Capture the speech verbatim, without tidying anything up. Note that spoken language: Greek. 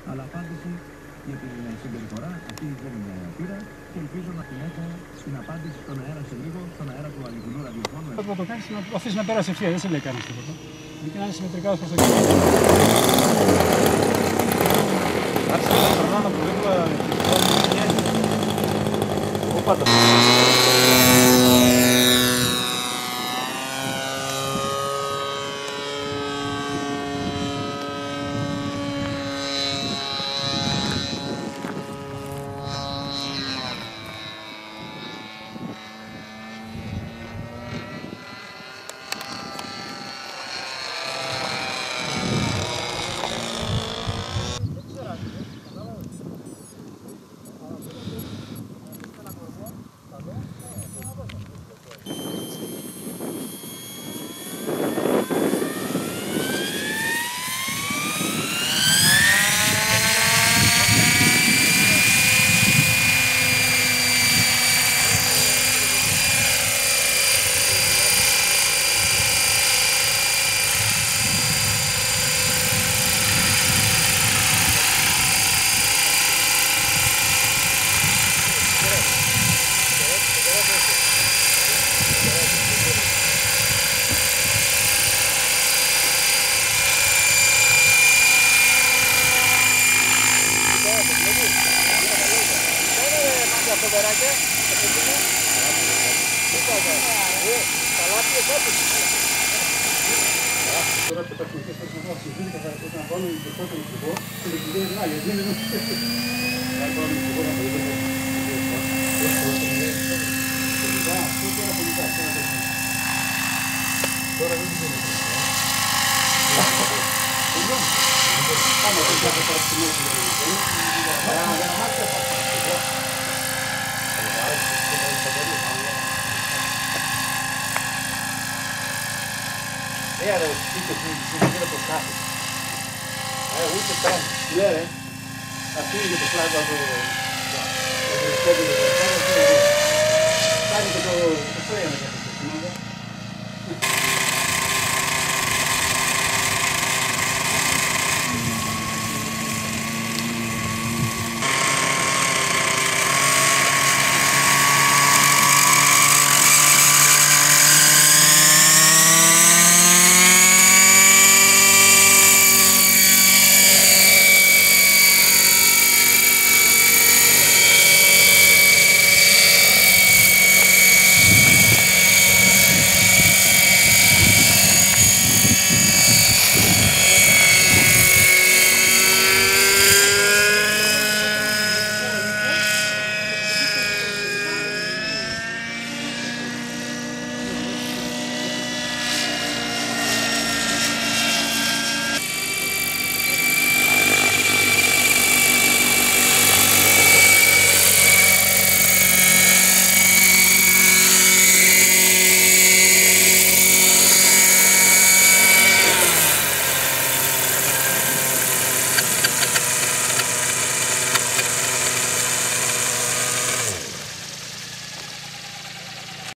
Αλλά απάντηση για την συμπεριφορά αυτή δεν πήρα και ελπίζω να την έχω στην απάντηση στον αέρα σε λίγο, στον αέρα του αληθινού ραδιοφώνου. Θα το κάνεις να το αφήσεις να περάσει ευθεία, δεν σε λέει κανείς τίποτα. Γιατί να είναι συμμετρικά ως προς το κέντρο. Άρχισα να περνάω από δίπλα και εγώ πάντα. Τώρα που τα κουτές θα σας βάσεις, δεν θα σας να βάλω το πρώτο υπουργό και το κυβέρνηση να γιατί δεν είναι να βάλω υπουργό να το δείτε. Αυτό τώρα πολιτά, τώρα δεν είναι. Άμα δεν θα το πάρει στην μέση, για να μάθει θα ναι, ρε, πείτε που είναι το σκάφος. Ε, ούτε καν. Ναι, ρε. Αυτή είναι το πλάκα του... Το σκόπι του. Κάνει και το... Το φρέμα για αυτό.